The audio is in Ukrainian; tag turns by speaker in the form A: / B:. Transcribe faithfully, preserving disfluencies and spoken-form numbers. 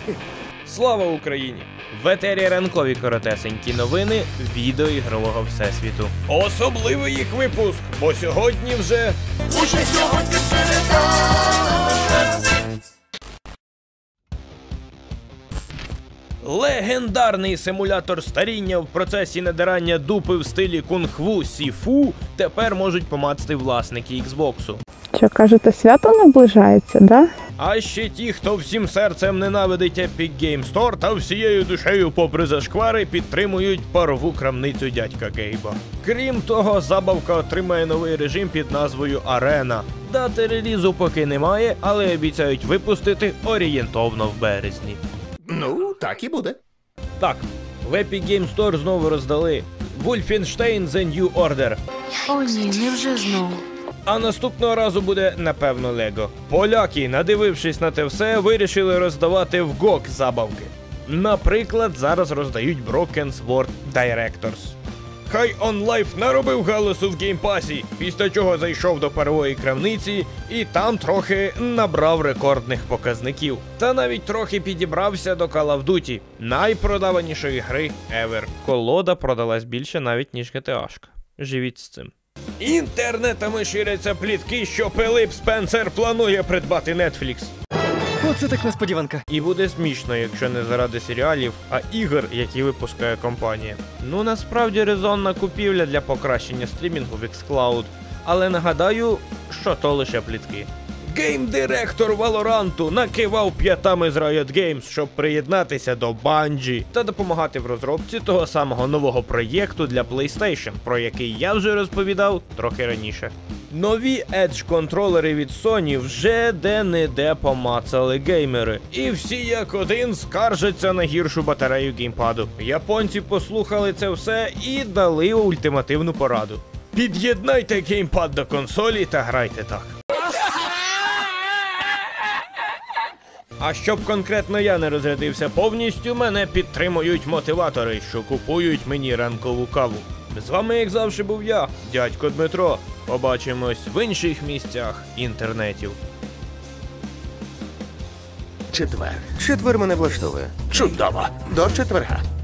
A: Слава Україні! В етері ранкові коротесенькі новини відеоігрового всесвіту. Особливий їх випуск, бо сьогодні вже... Уже сьогодні середа! Легендарний симулятор старіння в процесі надирання дупи в стилі кунг-фу Сіфу тепер можуть помацати власники Xbox.
B: Що, кажете, свято наближається, да?
A: А ще ті, хто всім серцем ненавидить Epic Game Store та всією душею попри зашквари підтримують парову крамницю дядька Гейба. Крім того, забавка отримає новий режим під назвою Арена. Дати релізу поки немає, але обіцяють випустити орієнтовно в березні.
C: Ну, так і буде.
A: Так, в Epic Game Store знову роздали Wolfenstein The New Order.
D: О ні, невже знову?
A: А наступного разу буде, напевно, Лего. Поляки, надивившись на те все, вирішили роздавати в джі о джі забавки. Наприклад, зараз роздають Broken Sword Directors. High on Life наробив галасу в геймпасі, після чого зайшов до парової крамниці і там трохи набрав рекордних показників. Та навіть трохи підібрався до Call of Duty, найпродаванішої гри ever. Колода продалась більше навіть ніж джі ті ей-шка. Живіть з цим. Інтернетами ширяться плітки, що Пилип Спенсер планує придбати Netflix.
E: Оце так несподіванка.
A: І буде смішно, якщо не заради серіалів, а ігор, які випускає компанія. Ну, насправді резонна купівля для покращення стрімінгу в xCloud. Але нагадаю, що то лише плітки. Гейм-директор Валоранту накивав п'ятами з Riot Games, щоб приєднатися до Bungie та допомагати в розробці того самого нового проєкту для PlayStation, про який я вже розповідав трохи раніше. Нові Edge-контролери від Sony вже де-не-де помацали геймери. І всі як один скаржаться на гіршу батарею геймпаду. Японці послухали це все і дали ультимативну пораду. Під'єднайте геймпад до консолі та грайте так. А щоб конкретно я не розрядився повністю, мене підтримують мотиватори, що купують мені ранкову каву. З вами, як завжди, був я, дядько Дмитро. Побачимось в інших місцях інтернетів.
C: Четвер. Четвер мене влаштовує.
F: Чудово.
C: До четверга.